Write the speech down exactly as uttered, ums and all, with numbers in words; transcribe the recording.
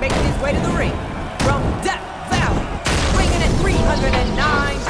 making his way to the ring. From Death Valley, weighing in at three hundred nine